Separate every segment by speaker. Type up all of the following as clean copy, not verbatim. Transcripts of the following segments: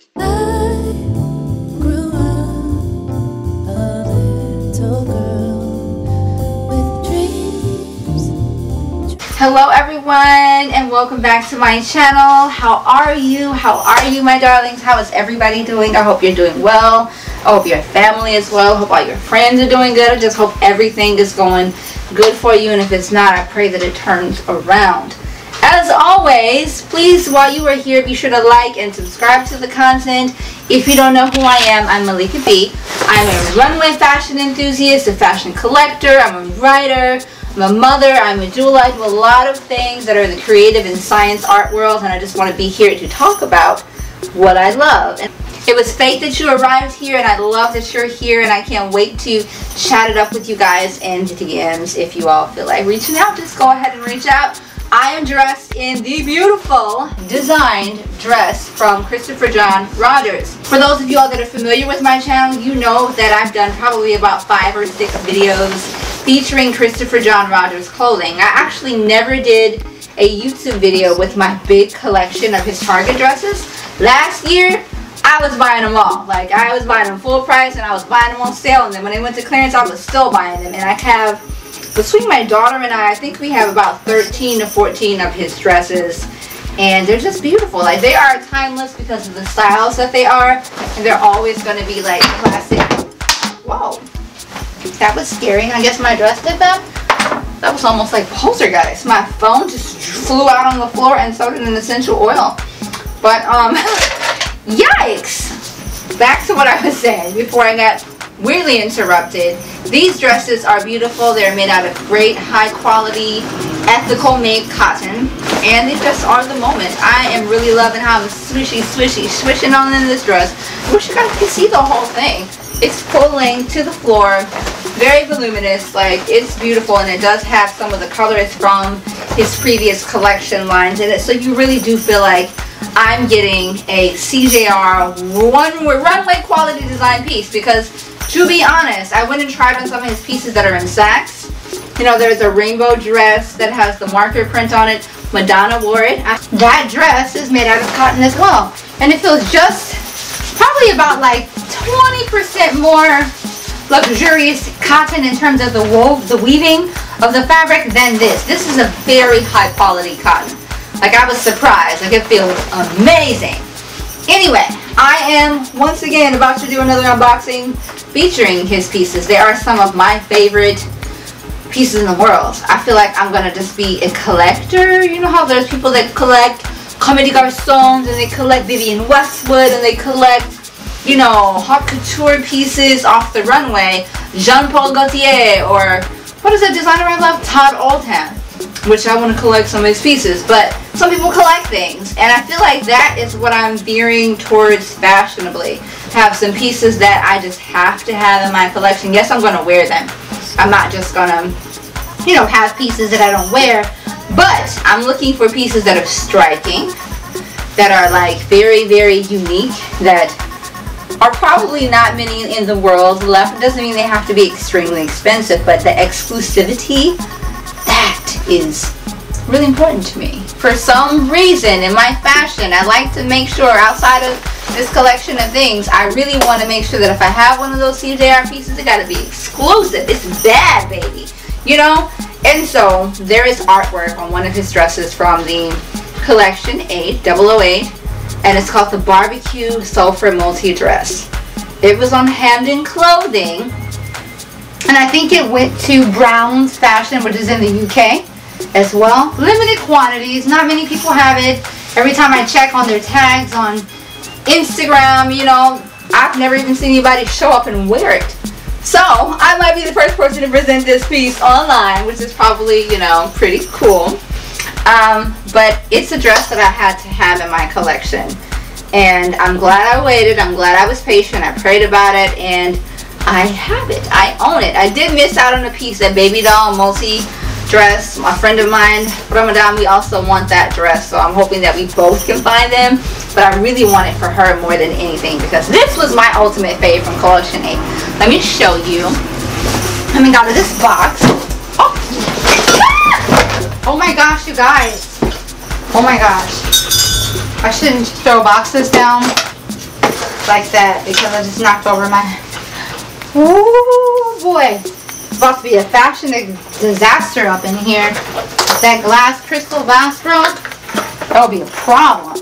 Speaker 1: Hello everyone, and welcome back to my channel. How are you? How are you, my darlings? How is everybody doing? I hope you're doing well. I hope your family is well. I hope all your friends are doing good. I just hope everything is going good for you, and if it's not, I pray that it turns around. As always, please, while you are here, be sure to like and subscribe to the content. If you don't know who I am, I'm Malika B. I'm a runway fashion enthusiast, a fashion collector, I'm a writer, I'm a mother, I'm a doula. I do a lot of things that are in the creative and science art world, and I just want to be here to talk about what I love. And it was fate that you arrived here, and I love that you're here, and I can't wait to chat it up with you guys in the DMs. If you all feel like reaching out, just go ahead and reach out. I am dressed in the beautiful designed dress from Christopher John Rogers. For those of you all that are familiar with my channel, you know that I've done probably about 5 or 6 videos featuring Christopher John Rogers clothing. I actually never did a YouTube video with my big collection of his Target dresses. Last year, I was buying them all. Like, I was buying them full price, and I was buying them on sale, and then when they went to clearance, I was still buying them. And I have, between my daughter and I think we have about 13 to 14 of his dresses, and they're just beautiful. Like, they are timeless because of the styles that they are, and they're always going to be like classic. Whoa, that was scary. I guess my dress did that. That was almost like poltergeist. My phone just flew out on the floor, and so did an essential oil. But yikes. Back to what I was saying before I got weirdly interrupted. These dresses are beautiful. They're made out of great high quality ethical made cotton, and they just are the moment. I am really loving how I'm swishing on in this dress. I wish you guys could see the whole thing. It's full length to the floor, very voluminous, like, it's beautiful, and it does have some of the colors from his previous collection lines in it, so you really do feel like I'm getting a CJR runway quality design piece. Because to be honest, I went and tried on some of his pieces that are in Saks. You know, there's a rainbow dress that has the marker print on it. Madonna wore it. That dress is made out of cotton as well, and it feels just probably about like 20% more luxurious cotton in terms of the weaving of the fabric than this. This is a very high quality cotton. Like, I was surprised. Like, it feels amazing. Anyway, I am once again about to do another unboxing featuring his pieces. They are some of my favorite pieces in the world. I feel like I'm gonna just be a collector. You know how there's people that collect Comme des Garçons, and they collect Vivienne Westwood, and they collect, you know, haute couture pieces off the runway. Jean-Paul Gaultier, or what is that designer I love? Todd Oldham, which I want to collect some of his pieces. But some people collect things, and I feel like that is what I'm veering towards fashionably. Have some pieces that I just have to have in my collection. Yes, I'm going to wear them. I'm not just going to, you know, have pieces that I don't wear. But I'm looking for pieces that are striking, that are like very, very unique, that are probably not many in the world left. It doesn't mean they have to be extremely expensive, but the exclusivity, that is really important to me. For some reason in my fashion, I like to make sure, outside of this collection of things, I really want to make sure that if I have one of those CJR pieces, it got to be exclusive. It's bad, baby, you know. And so there is artwork on one of his dresses from the collection 008, and it's called the Barbecue Sulfur Multi Dress. It was on Hampden Clothing, and I think it went to Brown's Fashion, which is in the UK as well. Limited quantities, not many people have it. Every time I check on their tags on Instagram, you know, I've never even seen anybody show up and wear it. So I might be the first person to present this piece online, which is probably, you know, pretty cool. But it's a dress that I had to have in my collection, and I'm glad I waited. I'm glad I was patient. I prayed about it, and I have it. I own it. I did miss out on a piece, that baby doll multi dress. My friend of mine, Ramadan, we also want that dress, so I'm hoping that we both can find them. But I really want it for her more than anything, because this was my ultimate fave from collection 8. Let me show you. Coming out of this box. Oh, oh my gosh, you guys. Oh my gosh. I shouldn't throw boxes down. like that because I just knocked over my... Oh boy. It's about to be a fashion disaster up in here. That glass crystal vase broke. That'll be a problem.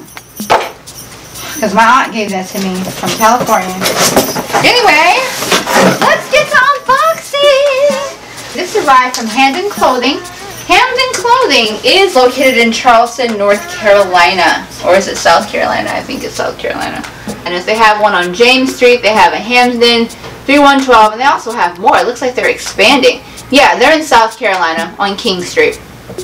Speaker 1: Because my aunt gave that to me from California. Anyway, let's get to unboxing. This arrived from Hampden Clothing. Hampden Clothing is located in Charleston, North Carolina. Or is it South Carolina? I think it's South Carolina. And if they have one on James Street, they have a Hampden 3112, and they also have more. It looks like they're expanding. Yeah, they're in South Carolina on King Street.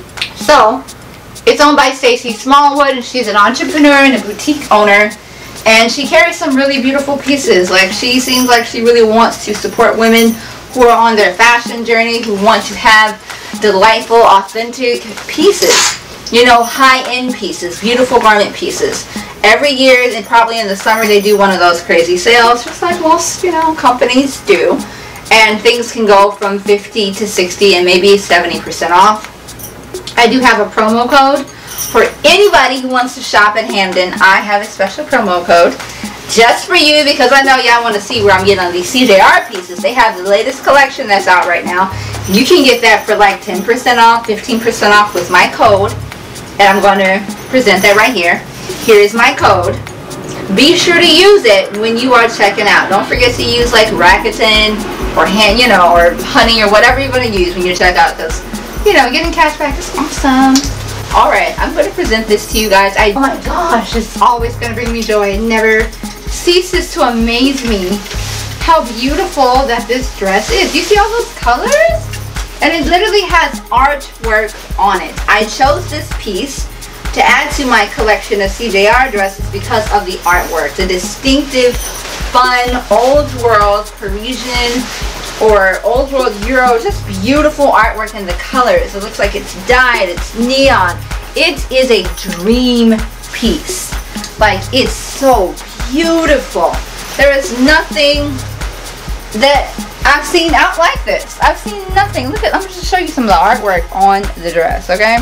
Speaker 1: So, it's owned by Stacy Smallwood, and she's an entrepreneur and a boutique owner. And she carries some really beautiful pieces. Like, she seems like she really wants to support women who are on their fashion journey, who want to have delightful, authentic pieces. You know, high-end pieces, beautiful garment pieces. Every year, and probably in the summer, they do one of those crazy sales, just like most, you know, companies do. And things can go from 50 to 60 and maybe 70% off. I do have a promo code for anybody who wants to shop at Hampden. I have a special promo code just for you because I know y'all want to see where I'm getting on these CJR pieces. They have the latest collection that's out right now. You can get that for like 10% off, 15% off with my code. And I'm going to present that right here. Here is my code. Be sure to use it when you are checking out. Don't forget to use like Rakuten or or Honey or whatever you're going to use when you check out, because getting cash back is awesome. Alright, I'm going to present this to you guys. Oh my gosh, it's always going to bring me joy. It never ceases to amaze me how beautiful that this dress is. You see all those colors? And it literally has artwork on it. I chose this piece to add to my collection of CJR dresses because of the artwork. The distinctive, fun, old world Parisian or old world Euro, just beautiful artwork in the colors. It looks like it's dyed, it's neon. It is a dream piece. Like, it's so beautiful. There is nothing that I've seen out like this. I've seen nothing. Look at, I'm just show you some of the artwork on the dress, okay?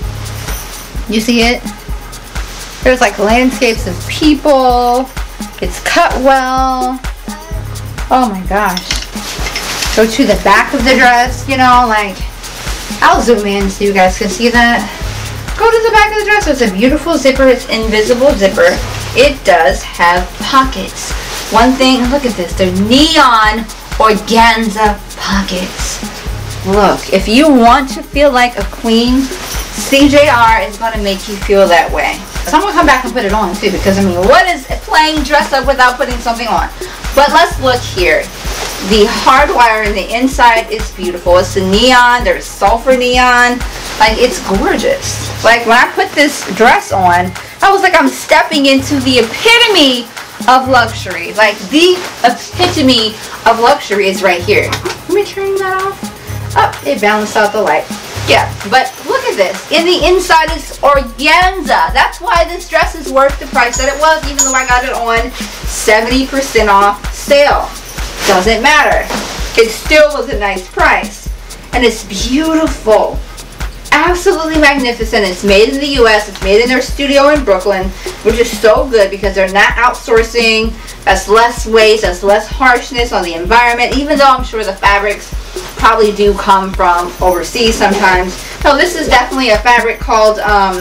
Speaker 1: You see it? There's like landscapes of people. It's cut well. Oh my gosh. Go to the back of the dress, like, I'll zoom in so you guys can see that. Go to the back of the dress. It's a beautiful zipper. It's invisible zipper. It does have pockets. One thing, look at this. They're neon organza pockets. Look, if you want to feel like a queen, CJR is going to make you feel that way. So I'm going to come back and put it on too, because I mean, what is playing dress up without putting something on? But let's look here. The hardwire in the inside is beautiful. It's the neon. There's sulfur neon. Like, it's gorgeous. Like, when I put this dress on, I was like, I'm stepping into the epitome of luxury. Like, the epitome of luxury is right here. Let me turn that off. Oh, it balanced out the light. Yeah, but look at this. In the inside is organza. That's why this dress is worth the price that it was, even though I got it on 70% off sale. Doesn't matter. It still was a nice price. And it's beautiful. Absolutely magnificent. It's made in the US. It's made in their studio in Brooklyn, which is so good because they're not outsourcing. That's less waste. That's less harshness on the environment, even though I'm sure the fabrics probably do come from overseas sometimes. So this is definitely a fabric called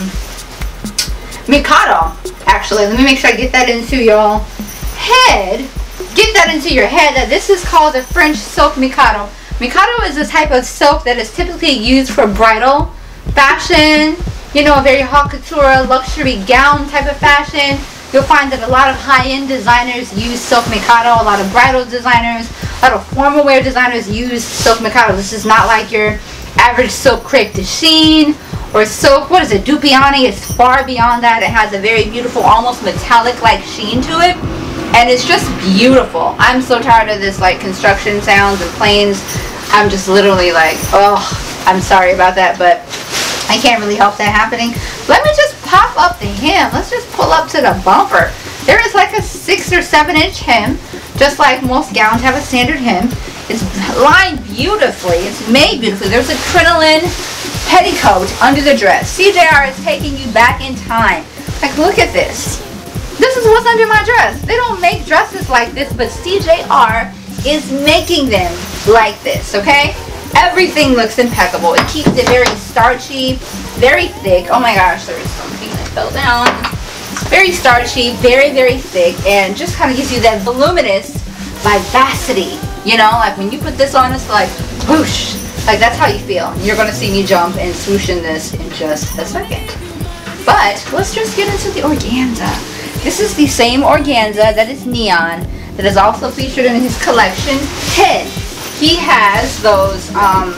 Speaker 1: Mikado. Actually, let me make sure I get that into y'all head. Get that into your head that this is called a French silk Mikado. Mikado is a type of silk that is typically used for bridal fashion, a very haute couture, luxury gown type of fashion. You'll find that a lot of high-end designers use silk Mikado, a lot of bridal designers, a lot of formal wear designers use silk Mikado. This is not like your average silk crepe de chine or silk, what is it, Dupioni. It's far beyond that. It has a very beautiful, almost metallic-like sheen to it. And it's just beautiful. I'm so tired of this like construction sounds and planes. I'm just literally like, oh, I'm sorry about that, but I can't really help that happening. Let me just pop up the hem. Let's just pull up to the bumper. There is like a 6 or 7 inch hem, just like most gowns have a standard hem. It's lined beautifully. It's made beautifully. There's a crinoline petticoat under the dress. CJR is taking you back in time. Like, look at this. This is what's under my dress. They don't make dresses like this, but CJR is making them like this, okay? Everything looks impeccable. It keeps it very starchy, very thick. Oh my gosh, there's something that fell down. Very starchy, very, very thick, and just kind of gives you that voluminous vivacity. You know, like when you put this on, it's like whoosh. Like that's how you feel. You're going to see me jump and swoosh in this in just a second. But let's just get into the organza. This is the same organza that is neon, that is also featured in his collection 10. He has those,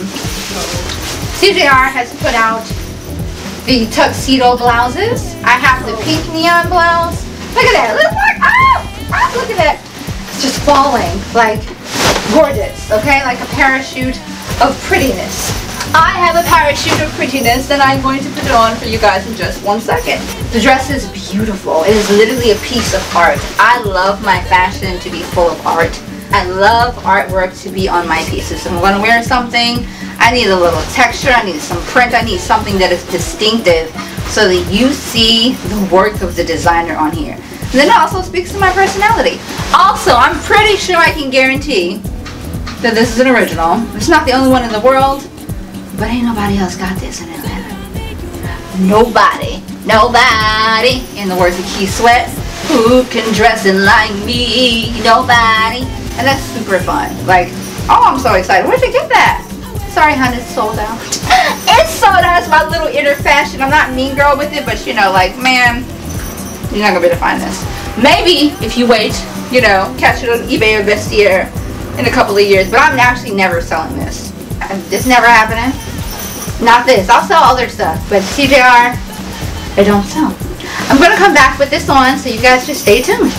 Speaker 1: CJR has put out the tuxedo blouses. I have the pink neon blouse. Look at that. Look at that. It's just falling like gorgeous, okay? Like a parachute of prettiness. I have a parachute of prettiness that I'm going to put it on for you guys in just 1 second. The dress is beautiful. It is literally a piece of art. I love my fashion to be full of art. I love artwork to be on my pieces. If I'm going to wear something, I need a little texture, I need some print, I need something that is distinctive so that you see the work of the designer on here. And then it also speaks to my personality. Also, I'm pretty sure I can guarantee that this is an original. It's not the only one in the world, but ain't nobody else got this in Atlanta. Nobody, in the words of Keith Sweat, who can dress it like me? Nobody. And that's super fun. Like, oh, I'm so excited. Where'd you get that? Sorry, hon, it's sold out. It's sold out. It's my little inner fashion. I'm not mean girl with it, but you know, like, man, you're not gonna be able to find this. Maybe if you wait, you know, catch it on eBay or Vestiaire in a couple of years. But I'm actually never selling this. It's never happening. Not this. I'll sell other stuff, but CJR, I don't sell. I'm gonna come back with this on, so you guys just stay tuned.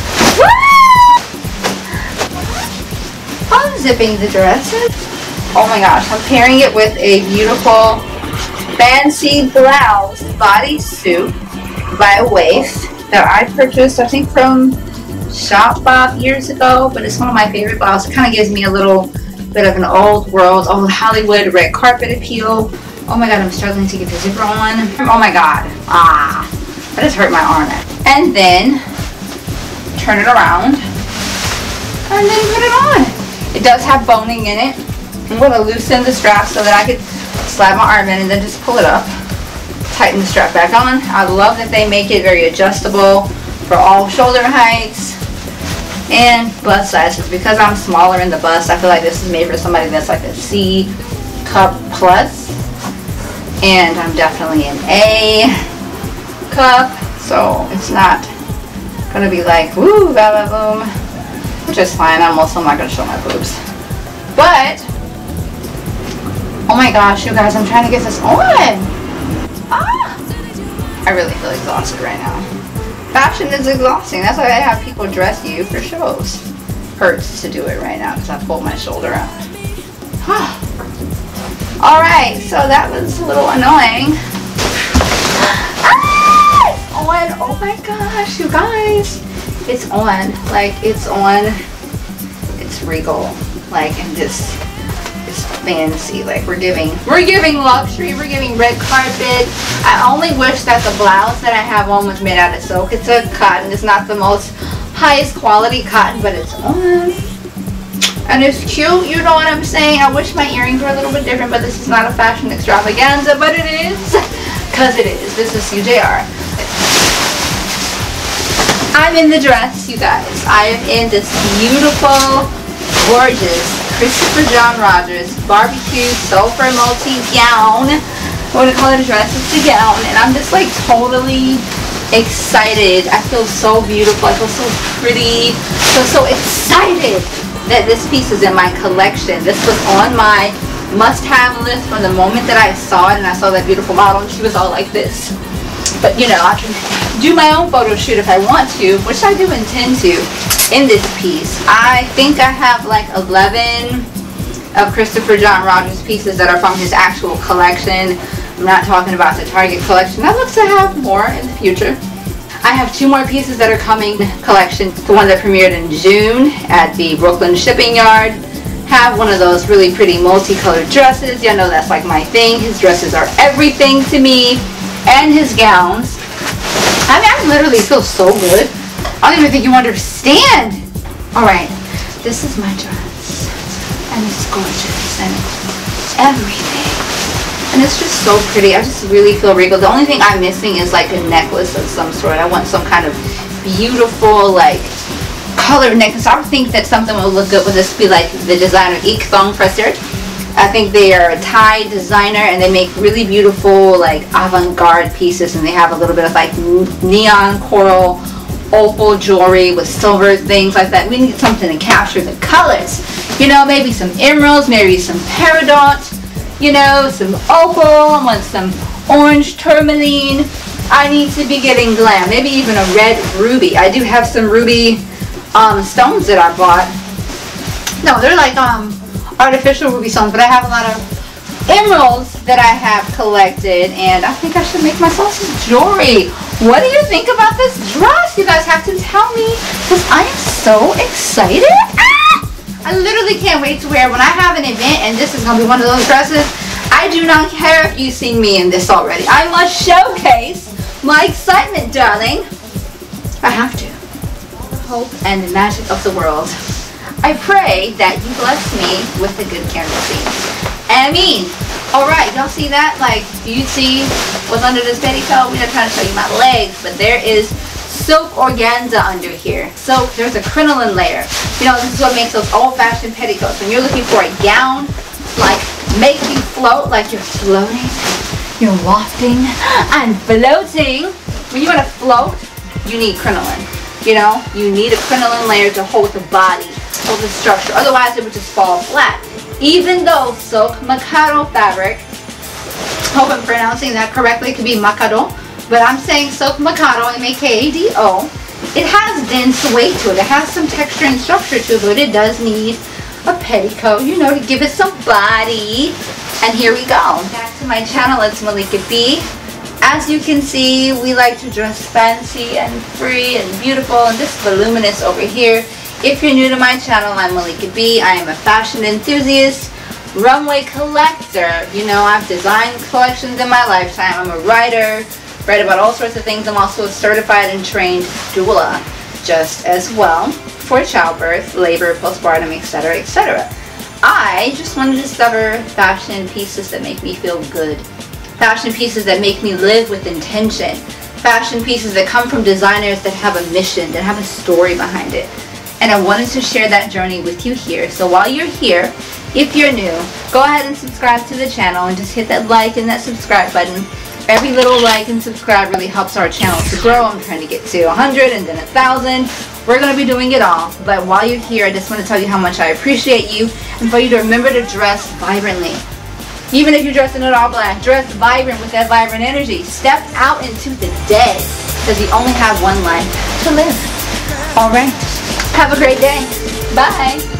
Speaker 1: Unzipping the dresses. Oh my gosh, I'm pairing it with a beautiful fancy blouse bodysuit by Waif that I purchased, I think, from Shop Bob years ago, but it's one of my favorite blouses. It kind of gives me a little bit of an old world, old Hollywood red carpet appeal. Oh my god, I'm struggling to get the zipper on. Oh my god. That just hurt my arm. And then turn it around and then put it on. It does have boning in it. I'm going to loosen the strap so that I could slide my arm in and then just pull it up. Tighten the strap back on. I love that they make it very adjustable for all shoulder heights and bust sizes. Because I'm smaller in the bust, I feel like this is made for somebody that's like a C cup plus. And I'm definitely an A cup, so it's not going to be like, woo, blah, blah, boom. Which is fine. I'm also not going to show my boobs. But, oh my gosh, you guys, I'm trying to get this on. I really feel exhausted right now. Fashion is exhausting. That's why I have people dress you for shows. Hurts to do it right now because I pulled my shoulder out. Alright, so that was a little annoying. It's on. Oh my gosh, you guys. It's on. Like, it's on. It's regal. Like, and just, it's fancy. Like, we're giving luxury. We're giving red carpet. I only wish that the blouse that I have on was made out of silk. It's a cotton. It's not the most highest quality cotton, but it's on. And it's cute, you know what I'm saying? I wish my earrings were a little bit different, but this is not a fashion extravaganza, but it is. Because it is. This is CJR. I'm in the dress, you guys. I am in this beautiful, gorgeous Christopher John Rogers barbecue sulfur multi-gown. I want to call it a dress, it's a gown. And I'm just like totally excited. I feel so beautiful. I feel so pretty. I feel so excited that this piece is in my collection. This was on my must-have list from the moment that I saw it, and I saw that beautiful model and she was all like this. But you know, I can do my own photo shoot if I want to, which I do intend to in this piece. I think I have like 11 of Christopher John Rogers pieces that are from his actual collection. I'm not talking about the Target collection. I look to have more in the future. I have 2 more pieces that are coming collection. The one that premiered in June at the Brooklyn Shipping Yard. Have one of those really pretty multicolored dresses. Y'all know that's like my thing. His dresses are everything to me. And his gowns. I mean, I literally feel so good I don't even think you understand. All right, this is my dress, and it's gorgeous and everything, and it's just so pretty. I just really feel regal. The only thing I'm missing is like a necklace of some sort. I want some kind of beautiful like color necklace. I would think that something would look good with this. Be like the designer Ik Thong Fraser. I think they are a Thai designer, and they make really beautiful like avant-garde pieces, and they have a little bit of like neon coral opal jewelry with silver things like that. We need something to capture the colors, you know, maybe some emeralds, maybe some peridot, you know, some opal. I want some orange tourmaline. I need to be getting glam, maybe even a red ruby. I do have some ruby stones that I bought. No, they're like artificial ruby stones, but I have a lot of emeralds that I have collected, and I think I should make myself some jewelry. What do you think about this dress? You guys have to tell me, because I am so excited. I literally can't wait to wear when I have an event, and this is going to be one of those dresses. I do not care if you've seen me in this already. I must showcase my excitement, darling. I have to. Hope and the magic of the world. I pray that you bless me with a good candle scene. I mean, alright, y'all see that? Like, do you see what's under this petticoat? We're not trying to show you my legs, but there is silk organza under here. So there's a crinoline layer. You know, this is what makes those old-fashioned petticoats. When you're looking for a gown, like, make you float, like you're floating, you're wafting and floating. When you want to float, you need crinoline. You know, you need a crinoline layer to hold the body, hold the structure. Otherwise, it would just fall flat. Even though silk macado fabric, hope I'm pronouncing that correctly, it could be macado, but I'm saying silk macado, M-A-K-A-D-O. It has dense weight to it. It has some texture and structure to it, but it does need a petticoat, you know, to give it some body. And here we go. Back to my channel, it's Malika B. As you can see, we like to dress fancy and free and beautiful, and this voluminous over here. If you're new to my channel, I'm Malika B. I am a fashion enthusiast, runway collector. You know, I've designed collections in my lifetime. I'm a writer, write about all sorts of things. I'm also a certified and trained doula, just as well, for childbirth, labor, postpartum, etc., etc. I just want to discover fashion pieces that make me feel good. Fashion pieces that make me live with intention. Fashion pieces that come from designers that have a mission, that have a story behind it. And I wanted to share that journey with you here. So while you're here, if you're new, go ahead and subscribe to the channel and just hit that like and that subscribe button. Every little like and subscribe really helps our channel to grow. I'm trying to get to 100 and then 1,000. We're going to be doing it all. But while you're here, I just want to tell you how much I appreciate you, and for you to remember to dress vibrantly. Even if you're dressed in it all black, dress vibrant with that vibrant energy. Step out into the day, because you only have one life to live. All right. Have a great day. Bye.